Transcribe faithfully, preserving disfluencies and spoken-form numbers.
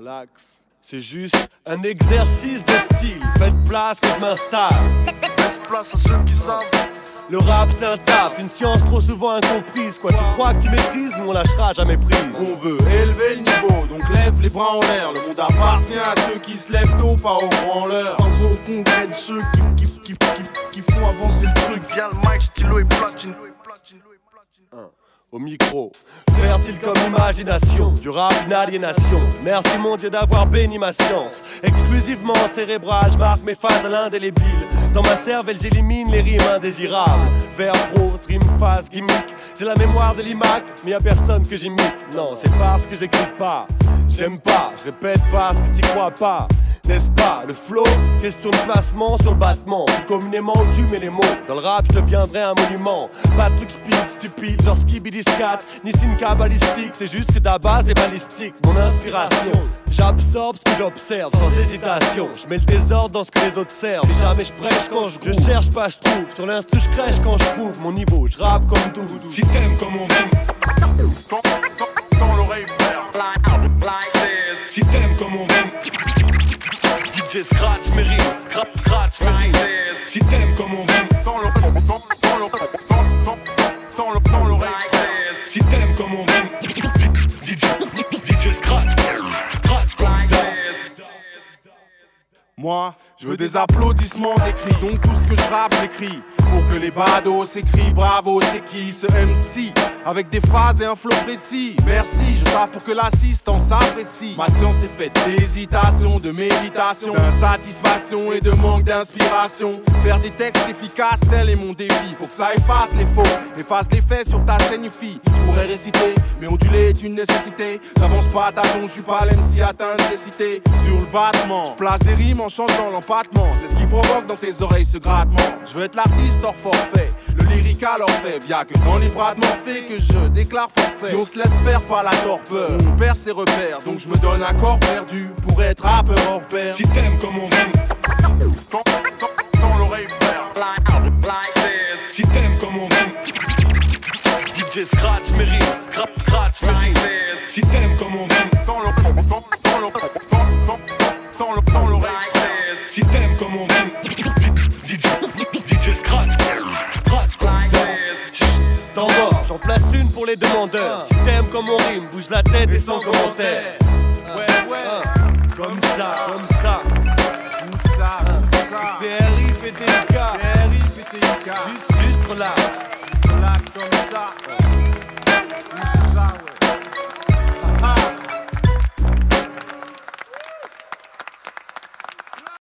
Relax. C'est juste un exercice de style. Faites place que je m'installe. Laisse place à ceux qui savent. Le rap c'est un taf, une science trop souvent incomprise. Quoi, tu crois que tu maîtrises, nous on lâchera jamais prise. On veut élever le niveau, donc lève les bras en l'air. Le monde appartient à ceux qui se lèvent tôt, pas aux branleurs. Pense au congrès de ceux qui, qui, qui, qui, qui font avancer le truc. Bien le mic, stylo et platine. Un. Au micro, fertile comme imagination, du rap une aliénation. Merci mon Dieu d'avoir béni ma science. Exclusivement cérébral, je marque mes phases à l'indélébile. Dans ma cervelle j'élimine les rimes indésirables. Vers prose, rime, phase, gimmick. J'ai la mémoire de l'I M A C, mais y'a personne que j'imite. Non, c'est parce que j'écris pas. J'aime pas, je répète parce que t'y crois pas. N'est-ce pas, le flow, question de placement sur le battement. Plus communément tu mets les mots. Dans le rap je deviendrai un monument. Pas de truc speed, stupide, genre skibidi scat, ni signe cabalistique. C'est juste que ta base est balistique. Mon inspiration, j'absorbe ce que j'observe sans hésitation. Je mets le désordre dans ce que les autres servent. Et jamais je prêche quand je groove. Je cherche pas, je trouve. Sur l'instru je crèche quand je prouve mon niveau. Je rappe comme tout. Si t'aimes comme on rime, Dans, dans, dans l'oreille frère. si t'aimes comme on rime, D J scratch mes rimes, scratch mes rimes. si t'aimes comme on rime, Dans le, dans, dans, dans le, dans, dans, dans le, dans l'oreille frère. si t'aimes comme on rime, D J, D J scratch, scratch comme d'hab. Moi, je veux des applaudissements d'écrit, donc tout ce que je rappe, j'écris. Pour que les badauds s'écrient, bravo, c'est qui ce M C? Avec des phases et un flow précis. Merci, je tape pour que l'assistance apprécie. Ma science est faite d'hésitation, de méditation, d'insatisfaction et de manque d'inspiration. Faire des textes efficaces, tel est mon défi. Faut que ça efface les faux, efface les faits sur ta chaîne UFI. Je pourrais réciter, mais onduler est une nécessité. J'avance pas à tâtons, je suis pas l'M C atteint de cécité. Sur le battement, je place des rimes en changeant l'empattement. C'est ce qui provoque dans tes oreilles ce grattement. Je veux être l'artiste hors forfait, le lyrique à l'orfèvre. Y'a que dans les bras de Morphée que je déclare forfait. Si on se laisse faire par la torpeur, on perd ses repères. Donc je me donne un corps perdu pour être rappeur hors pair. Si t'aimes comme on rime, Dans, dans, dans l'oreille frère. si t'aimes comme on rime, D J scratch mes rimes, scratch mes rimes. si t'aimes comme on rime, Dans le, dans, dans, dans le, dans, dans, dans le, dans l'oreille frère. si t'aimes comme on rime, D J, D J scratch, scratch comme d'hab. T'en bord, j'en place une pour les demandeurs. Si t'aimes comme on rime, bouge la tête et sans commentaire. Ouais, ouais. Comme ça, comme